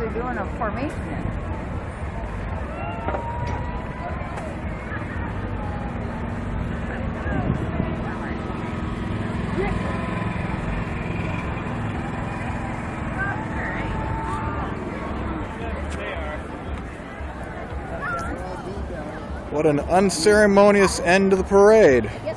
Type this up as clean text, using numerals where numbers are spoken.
they're doing a formation in. What an unceremonious end to the parade.